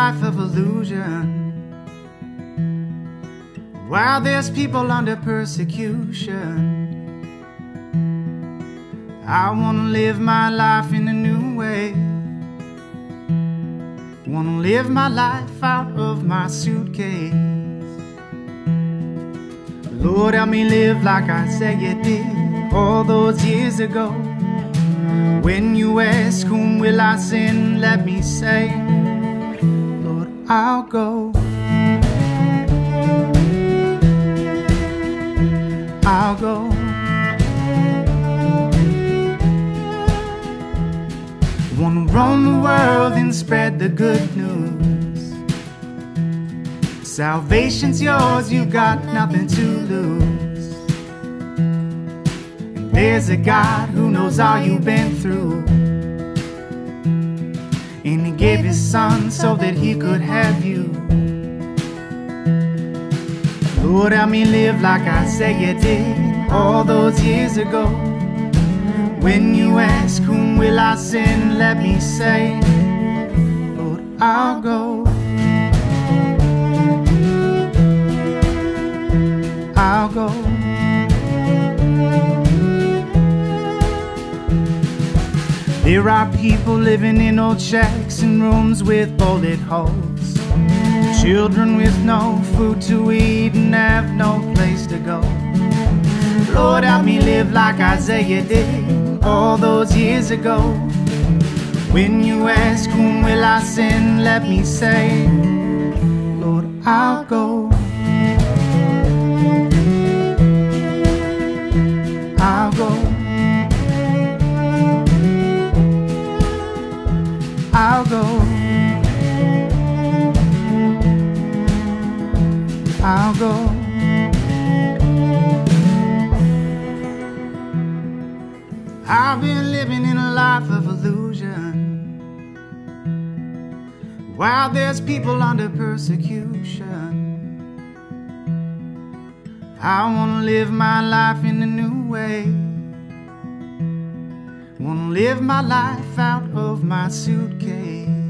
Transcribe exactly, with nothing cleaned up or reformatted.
life of illusion. While there's people under persecution, I wanna live my life in a new way. Wanna live my life out of my suitcase. Lord, help me live like I said you did all those years ago. When you ask whom will I send, let me say, Lord, I'll go. I'll go. Wanna roam the world and spread the good news. Salvation's yours, you got nothing to lose. And there's a God who knows all you've been through, and He gave His Son so that He could have you. Lord, help me live like I said you did all those years ago. When you ask whom will I send, let me say, Lord, I'll go. I'll go. There are people living in old shacks and rooms with bullet holes, children with no food to eat and have no place to go. Lord, help me live like Isaiah did all those years ago. When you ask whom will I send, let me say, Lord, I'll go. I'll go. I'll go. I'll go. I've been living in a life of illusion, while there's people under persecution. I wanna live my life in a new way. Wanna live my life out of my suitcase.